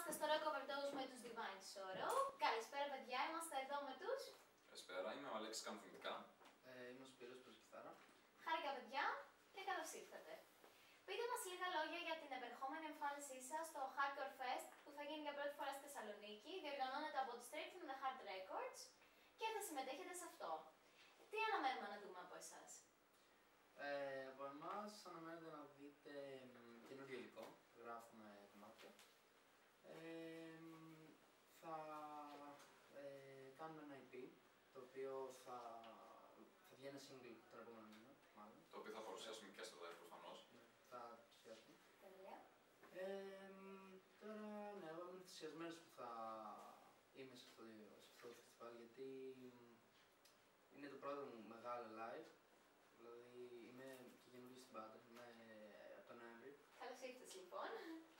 Είμαστε στο Rock Overdose με τους Divine Sorrow. Καλησπέρα παιδιά, είμαστε εδώ με τους... Καλησπέρα, είμαι ο Αλέξης, κάνω φωνητικά. Είμαι ο Σπύρος, παίζω κιθάρα. Χάρηκα παιδιά και καλώς ήρθατε. Πείτε μας λίγα λόγια για την επερχόμενη εμφάνισή σας στο Hardcore Fest που θα γίνει για πρώτη φορά στη Θεσσαλονίκη, διοργανώνεται από τη Straight from the Heart Records και θα συμμετέχετε σε αυτό. Τι αναμένουμε να δούμε από εσάς? Από εμάς αναμένετε να δείτε καινούριο υλικό, γράφουμε κομμάτια. Θα κάνουμε ένα EP, το οποίο θα βγει ένα single τον επόμενο μήνα, μάλλον. Το οποίο θα παρουσιάσουμε και στο live προφανώς. Θα παρουσιάσουμε. Τέλεια. Τώρα, ναι, εγώ είμαι ενθουσιασμένος που θα είμαι σε αυτό το φεστιβάλ, γιατί είναι το πρώτο μου μεγάλο live. Δηλαδή είμαι και καινούργιος στην μπάντα, είμαι από τον Νοέμβρη. Καλώς ήρθες λοιπόν.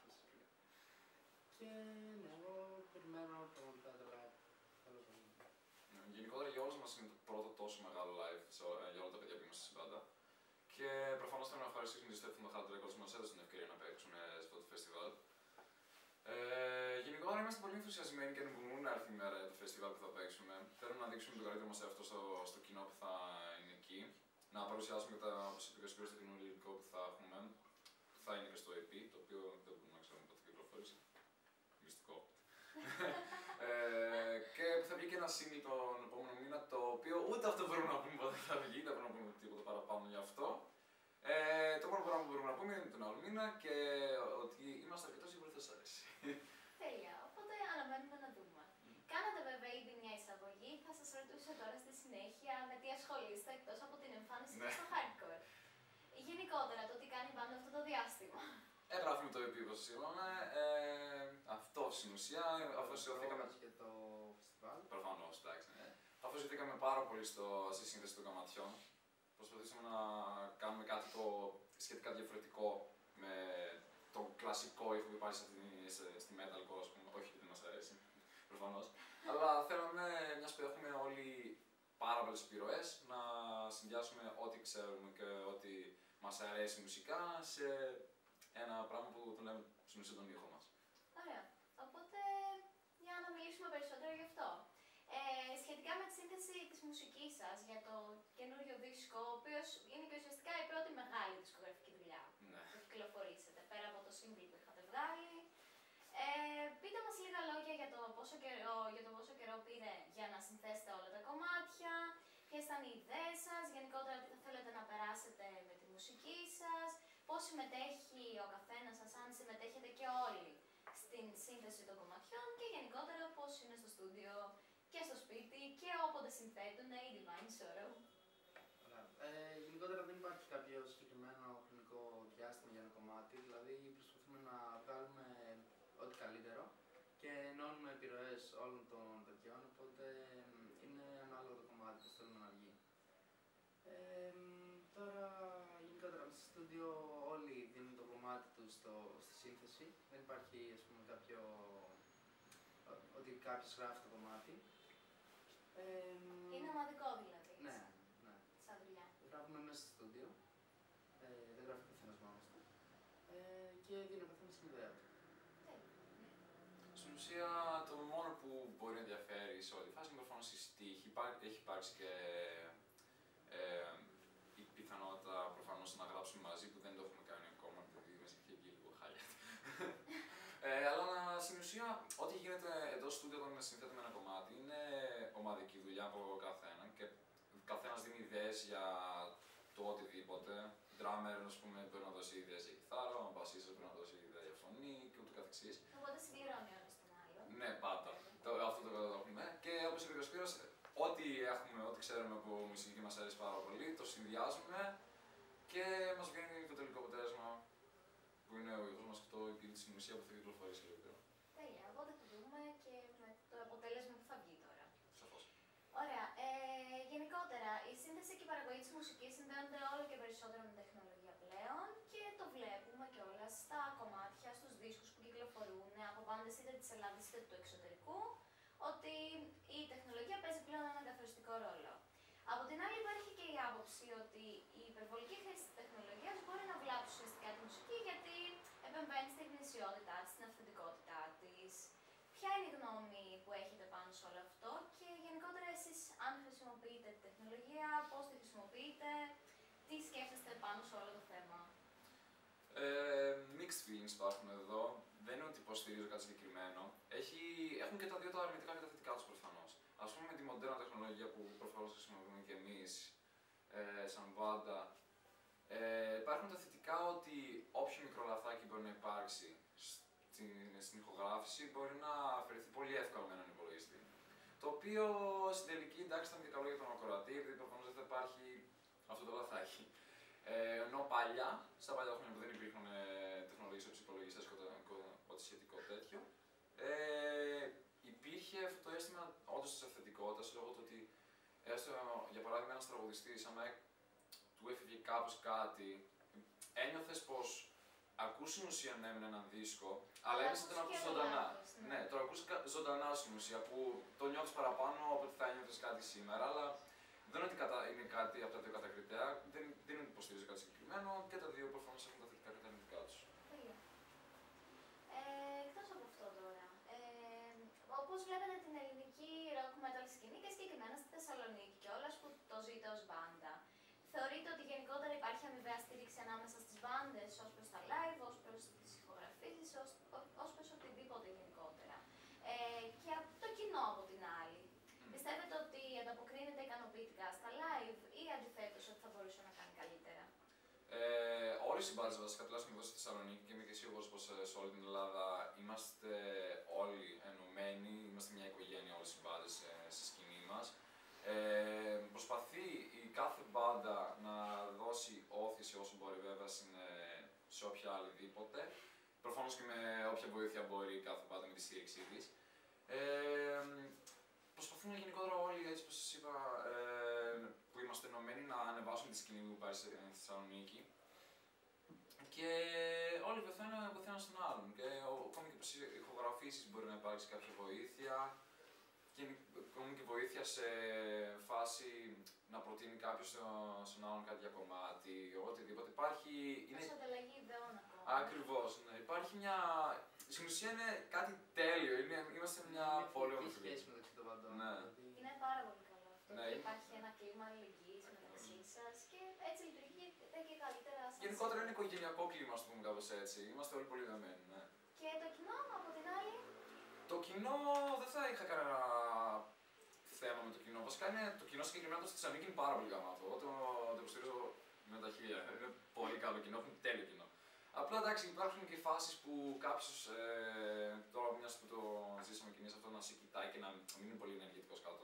Και ναι, εγώ περιμένω πραγματικά το live. Καλό πολύ. Γενικότερα για όλους μας είναι το πρώτο τόσο μεγάλο live για όλα τα παιδιά που είμαστε στην μπάντα. Και προφανώς θέλω να ευχαριστήσουμε τη Straight from the Heart Records που μας έδωσε την ευκαιρία να παίξουμε σε αυτό το φεστιβάλ. Γενικότερα είμαστε πολύ ενθουσιασμένοι και ανυπομονούμε να έρθει η μέρα του φεστιβάλ που θα παίξουμε. Θέλουμε να δείξουμε το καλύτερο μας εαυτό στο κοινό που θα είναι εκεί. Να παρουσιάσουμε όπως είπε και ο Σπύρος, το καινούριο υλικό που θα έχουμε, που θα είναι και στο EP, το οποίο δεν μπορούμε να ξέρουμε πότε θα κυκλοφορήσει. Μυστικό. Και που θα βγει και ένα single τον επόμενο μήνα, το οποίο ούτε αυτό μπορούμε να πούμε πότε θα βγει, δεν μπορούμε να πούμε τίποτα παραπάνω γι' αυτό. Το μόνο πράγμα που μπορούμε να πούμε είναι τον άλλο μήνα και ότι είμαστε αρκετός σίγουροι θα σας αρέσει. Τέλεια, οπότε αναμένουμε να δούμε. Κάνατε βέβαια ήδη μια εισαγωγή, θα σας ρωτήσω τώρα στη συνέχεια με τι ασχολείστε εκτός από την εμφάνιση στο hardcore. Γενικότερα το τι κάνει η μπάντα αυτό το διάστημα. Γράφουμε το EP, όπως σας είπαμε. Αυτό στην ουσία, αφοσιωθήκαμε και το φεστιβάλ. Προφανώς, εντάξει, ναι. Αφοσιωθήκαμε πάρα πολύ στη σύνθεση των κομματιών. Προσπαθήσαμε να κάνουμε κάτι το σχετικά διαφορετικό με το κλασικό ήχο που υπάρχει στη metalcore, ας πούμε. Όχι γιατί μας αρέσει, προφανώς. Αλλά θέλαμε, μιας που έχουμε όλοι πάρα πολλές επιρροές, να συνδυάσουμε ό,τι ξέρουμε και ό,τι μας αρέσει μουσικά σε ένα πράγμα που τον λέμε στην ουσία τον ήχο μας. Ωραία. Οπότε, για να μιλήσουμε περισσότερο γι' αυτό. Σχετικά με τη σύνθεση της μουσικής σας για το καινούριο δίσκο, ο οποίος είναι και ουσιαστικά η πρώτη μεγάλη δισκογραφική δουλειά που κυκλοφορήσετε, πέρα από το single που είχατε βγάλει. Πείτε μας λίγα λόγια για το πόσο καιρό πήρε για να συνθέσετε όλα τα κομμάτια, ποιες ήταν οι ιδέες σας, γενικότερα τι θα θέλετε να περάσετε με τη μουσική σας, πώς συμμετέχει ο καθένας σας, αν συμμετέχετε και όλοι στην σύνθεση των κομματιών και γενικότερα πώς είναι στο στούντιο και στο σπίτι και όποτε συνθέτουν οι Divine Sorrow. Γενικότερα δεν υπάρχει κάποιο συγκεκριμένο χρονικό διάστημα για ένα κομμάτι, δηλαδή προσπαθούμε να βγάλουμε ό,τι καλύτερο και ενώνουμε επιρροές όλων των παιδιών, οπότε είναι ανάλογο το κομμάτι που θέλουμε να βγει. Τώρα, γενικότερα στο στούντιο όλοι δίνουν το κομμάτι τους στη σύνθεση, δεν υπάρχει ας πούμε ότι κάποιος γράφει το κομμάτι. Είναι ομαδικό δηλαδή. Ναι, ναι. Σαν δουλειά. Γράφουμε μέσα στο στούντιο, δεν γράφει ο καθένας μόνος του και δίνει ο καθένας την ιδέα του. Στην ουσία, το μόνο που μπορεί να ενδιαφέρει σε όλη τη φάση είναι προφανώς η στίχη. Έχει υπάρξει και η πιθανότητα προφανώς να γράψουμε μαζί που δεν το έχουμε κάνει ακόμα, γιατί μας έχει εκεί λίγο χάλια. Αλλά στην ουσία, ό,τι γίνεται εντός του στούντιο όταν συνθέτουμε ένα κομμάτι είναι ομαδική δουλειά από καθέναν και καθένας δίνει ιδέες για το οτιδήποτε. Drummer, ας πούμε, μπορεί να δώσει ιδέες για κιθάρα, ο bassist μπορεί να δώσει ιδέα για φωνή και ούτω καθεξής. Οπότε συμπληρώνει ο ένας τον άλλο. Ναι, πάντα. Αυτό το έχουμε. Και όπως είπε και ο Σπύρος, ό,τι έχουμε, ό,τι ξέρουμε από μουσική μας αρέσει πάρα πολύ, το συνδυάζουμε και μας βγαίνει το τελικό αποτέλεσμα που είναι ο ήχος μας και το EP της ουσία που θα κυκλοφορήσει λίγο. Τέλεια. Οπότε θα δούμε και με το αποτέλεσμα που θα βγει τώρα. Σαφώς. Ωραία. Γενικότερα, η σύνθεση και η παραγωγή της μουσικής συνδέονται όλο και περισσότερο με τεχνολογία πλέον και το βλέπουμε κιόλας στα κομμάτια, στους δίσκους που κυκλοφορούν από μπάντες είτε της Ελλάδας είτε του εξωτερικού, ότι η τεχνολογία παίζει πλέον έναν καθοριστικό ρόλο. Από την άλλη, υπάρχει και η άποψη ότι η υπερβολική χρήση της τεχνολογίας μπορεί να βλάψει ουσιαστικά τη μουσική γιατί επεμβαίνει στη γνησιότητά της, στην αυθεντικότητά της. ποια είναι η γνώμη που έχετε πάνω σε όλο αυτό και γενικότερα εσείς αν χρησιμοποιείτε τη τεχνολογία, πώς τη χρησιμοποιείτε, τι σκέφτεστε πάνω σε όλο το θέμα. Mixed feelings υπάρχουν εδώ. Δεν είναι ότι υποστηρίζω κάτι συγκεκριμένο. Έχουν και τα δύο τα αρνητικά και τα θετικά του προφανώς. Ας πούμε με τη μοντέρνα τεχνολογία που προφανώς χρησιμοποιούμε και εμείς σαν μπάντα. Υπάρχουν τα θετικά ότι όποιο μικρό λαθάκι μπορεί να υπάρξει στην ηχογράφηση μπορεί να αφαιρεθεί πολύ εύκολα με έναν υπολογιστή. Το οποίο στην τελική εντάξει ήταν και καλό για τον ακροατή, επειδή προφανώς δεν θα υπάρχει αυτό το λαθάκι. Ενώ παλιά, στα παλιά χρόνια που δεν υπήρχαν τεχνολογίες όπως υπολογιστές και ό,τι σχετικό τέτοιο, υπήρχε αυτό το αίσθημα όντως της αυθεντικότητας λόγω του ότι έστω για παράδειγμα ένας τραγουδιστής, άμα του έφυγε κάπως κάτι, ένιωθες πως ακούς στην ουσία ναι με έναν δίσκο, αλλά είναι σαν να ακούς ζωντανά. Ναι, το ακούς ζωντανά στην ουσία που το νιώθεις παραπάνω από ότι θα ένιωθες κάτι σήμερα, αλλά δεν είναι ότι είναι κάτι από τα δύο κατακριτέα, δεν είναι ότι υποστηρίζω κάτι συγκεκριμένο και τα δύο προφανώς έχουν τα θετικά και τα αρνητικά τους. Εκτός από αυτό τώρα, όπως βλέπετε την ελληνική rock metal σκηνή και συγκεκριμένα στη Θεσσαλονίκη κιόλας που το ζείτε ως μπάντα, θεωρείτε ότι γενικότερα υπάρχει αμοιβαία στήριξη ανάμεσα στις μπάντες ως προς τα live, ως προς τις ηχογραφήσεις, ως προς οτιδήποτε γενικότερα. Και από το κοινό από την άλλη. Πιστεύετε ότι ανταποκρίνεται ικανοποιητικά στα live ή αντιθέτως ότι θα μπορούσε να κάνει καλύτερα. Όλες οι μπάντες βασικά, τουλάχιστον εδώ στη Θεσσαλονίκη και είμαι και σίγουρος πως σε όλη την Ελλάδα είμαστε όλοι ενωμένοι, είμαστε μια οικογένεια όλες οι μπάντες στη σκηνή μας. Προσπαθεί η κάθε μπάντα να δώσει όθηση όσο μπορεί βέβαια σε όποια άλλη δίποτε. Προφανώς και με όποια βοήθεια μπορεί κάθε μπάντα με τη στήριξή της. Προσπαθούμε γενικότερα όλοι, έτσι όπως σας είπα, που είμαστε ενωμένοι να ανεβάσουμε τη σκηνή που υπάρχει στη Θεσσαλονίκη. Και όλοι βοηθάνε ένας τον άλλον. Και ακόμη και στις ηχογραφήσεις μπορεί να υπάρξει κάποια βοήθεια. Και ακόμη και βοήθεια σε φάση να προτείνει κάποιος στον άλλον κάτι για κομμάτι, οτιδήποτε. Υπάρχει. Ως ανταλλαγή ιδεών ακόμα. Ακριβώς, ναι. Υπάρχει μια. Στην ουσία είναι κάτι τέλειο. Είμαστε μια πολύ όμορφη σχέση μεταξύ των παντών. Ναι. Είναι πάρα πολύ καλό αυτό. Ναι. Υπάρχει ένα κλίμα αλληλεγγύης μεταξύ σας και έτσι λειτουργείτε και καλύτερα σαν. Γενικότερα είναι οικογενειακό κλίμα, ας πούμε κάπως έτσι. Είμαστε όλοι πολύ δεμένοι. Ναι. Και το κοινό από την άλλη. Το κοινό δεν θα είχα κανένα θέμα με το κοινό. Βασικά το κοινό συγκεκριμένα το στη Θεσσαλονίκη είναι πάρα πολύ γαμάτο. Το υποστηρίζω με τα χίλια. Είναι πολύ καλό κοινό, έχουν τέλειο κοινό. Απλά εντάξει, υπάρχουν και φάσεις που κάποιος, τώρα μιας που το ζήσαμε κι εμείς αυτό, να σε κοιτάει και να μην είναι πολύ ενεργητικός κάτω.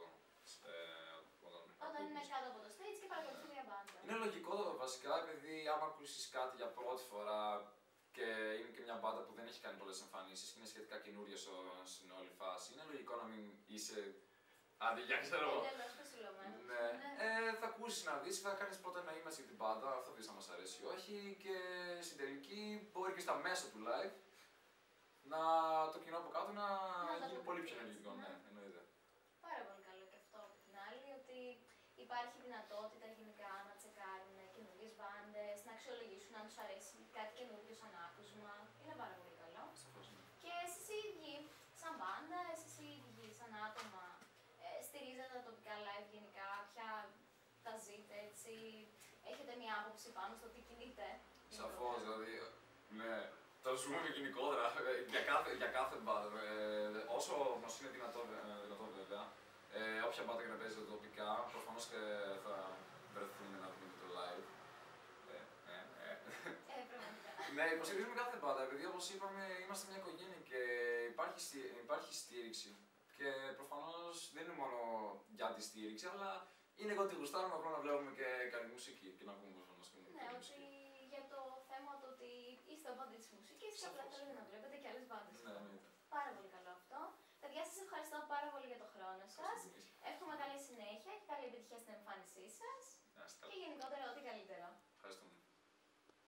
Όταν είναι κάτω από το stage και παρακολουθεί μια μπάντα. Είναι λογικό βασικά, επειδή άμα ακούσεις κάτι για πρώτη φορά και είναι και μια μπάντα που δεν έχει κάνει πολλές εμφανίσεις και είναι σχετικά καινούργια στην όλη φάση, είναι λογικό να μην είσαι. Άντε, για ξέρω. Εντελώς προσιλωμένος. Ναι. Θα ακούσεις να δεις, θα κάνεις πρώτα ένα image για την μπάντα, θα δεις να μας αρέσει ή όχι και στην τελική μπορεί και στα μέσα του live το κοινό από κάτω να γίνει πολύ πιο ενεργητικό. Ναι, εννοείται. Πάρα πολύ καλό και αυτό από την άλλη, ότι υπάρχει δυνατότητα γενικά να τσεκάρουν καινούργιες μπάντες, να αξιολογήσουν αν τους αρέσει κάτι καινούργιο σαν άκουσμα. Είναι πάρα πολύ καλό. Σαφώς, ναι. Και εσείς οι ίδιοι, σαν μπάντα, εσείς οι ίδιοι, σαν άτομα, στηρίζετε τα τοπικά live γενικά, πια τα ζείτε έτσι, έχετε μια άποψη πάνω στο τι κινείται. Σαφώς, δηλαδή, ναι, το ζούμε γενικότερα για κάθε μπάντα. Όσο μας είναι δυνατό βέβαια, όποια μπάντα και να παίζει τοπικά, προφανώς και θα βρεθούμε να δούμε το live. Πραγματικά. Ναι, υποστηρίζουμε κάθε μπάντα, επειδή όπως είπαμε είμαστε μια οικογένεια και υπάρχει στήριξη. Και προφανώς δεν είναι μόνο για τη στήριξη, αλλά είναι εγώ ότι γουστάρουμε απλά να βλέπουμε και καλή μουσική και να ακούμε προφανώς και Ναι, ότι για το θέμα του ότι είστε ο μπάντι της μουσικής και απλά θέλετε να βλέπετε και άλλες μπάντες. Ναι. Πάρα πολύ καλό αυτό. Παιδιά, σας ευχαριστώ πάρα πολύ για το χρόνο σας. Εύχομαι καλή συνέχεια και καλή επιτυχία στην εμφάνισή σας. Και γενικότερα ό,τι